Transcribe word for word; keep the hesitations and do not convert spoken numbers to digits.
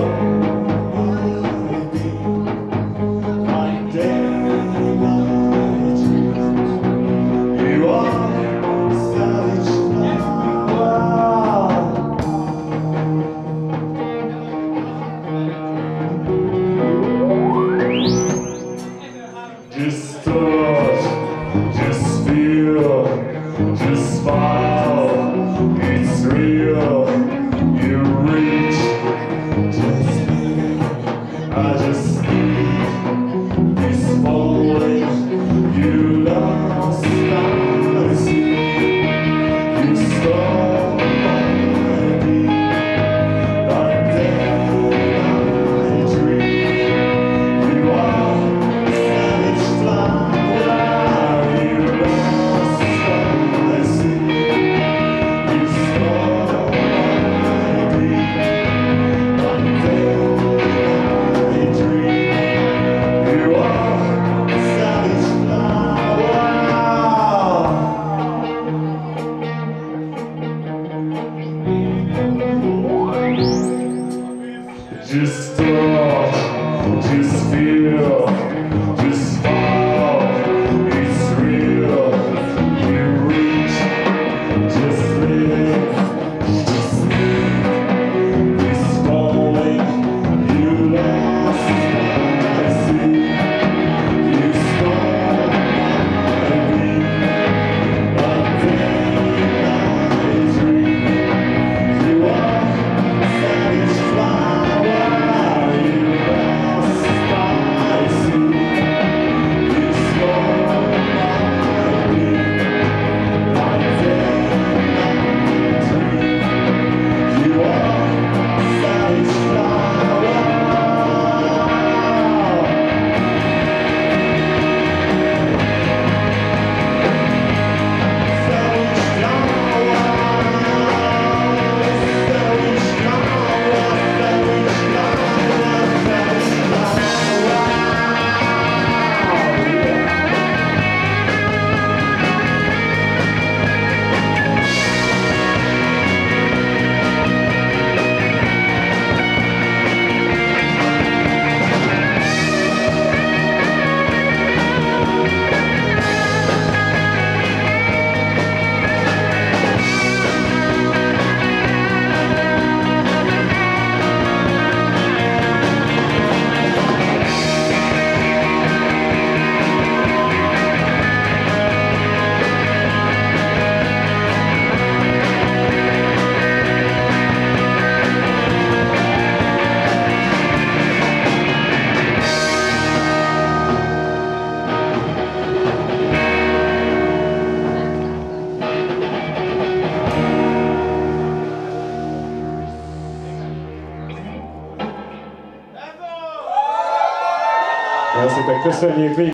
Just touch, just feel, just smile, it's real, you reach, just need, I just need this moment, you lost, I see, you stole my beat, like that I dream, you are. Just touch, just feel, just smile, it's real, you reach, just live, just live, this moment, you lost, I see, you stole my beat, but then I dream, you are savage flower. Já si tak köszönjük.